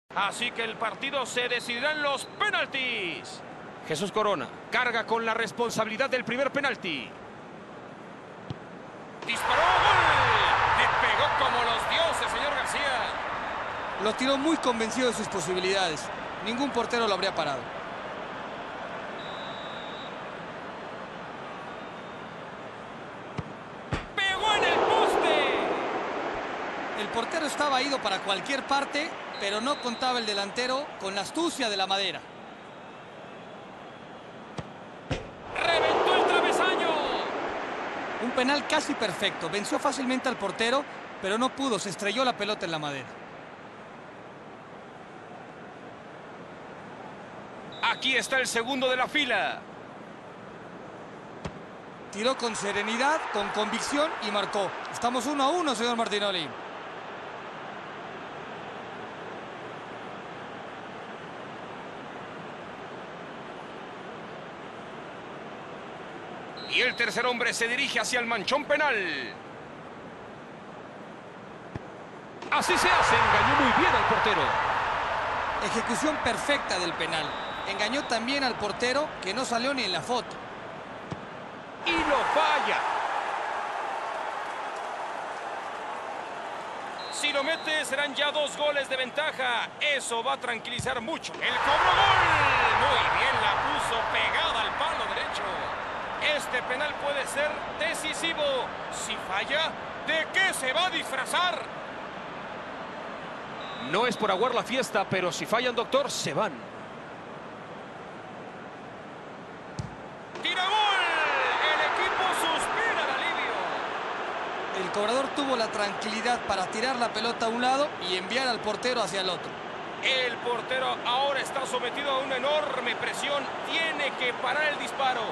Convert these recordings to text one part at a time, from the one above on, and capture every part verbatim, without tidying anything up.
Así que el partido se decidirá en los penaltis. Jesús Corona carga con la responsabilidad del primer penalti. ¡Disparó! ¡Gol! Le pegó como los dioses, señor García. Lo tiró muy convencido de sus posibilidades. Ningún portero lo habría parado. ¡Pegó en el poste! El portero estaba ido para cualquier parte, pero no contaba el delantero con la astucia de la madera. ¡Reventó el travesaño! Un penal casi perfecto. Venció fácilmente al portero, pero no pudo. Se estrelló la pelota en la madera. Aquí está el segundo de la fila. Tiró con serenidad, con convicción y marcó. Estamos uno a uno, señor Martinoli. Y el tercer hombre se dirige hacia el manchón penal. Así se hace, engañó muy bien al portero. Ejecución perfecta del penal. Engañó también al portero, que no salió ni en la foto. Y lo falla. Si lo mete, serán ya dos goles de ventaja. Eso va a tranquilizar mucho. El cobro gol. Muy bien, la puso pegada al palo derecho. Este penal puede ser decisivo. Si falla, ¿de qué se va a disfrazar? No es por aguar la fiesta, pero si fallan, doctor, se van. ¡Tira gol! El equipo suspira de alivio. El cobrador tuvo la tranquilidad para tirar la pelota a un lado y enviar al portero hacia el otro. El portero ahora está sometido a una enorme presión. Tiene que parar el disparo.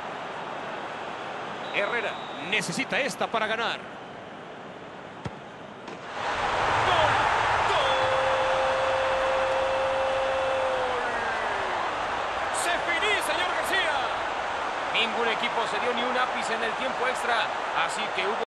Herrera necesita esta para ganar. ¡Gol! ¡Gol! ¡Se finí, señor García! Ningún equipo se dio ni un ápice en el tiempo extra, así que hubo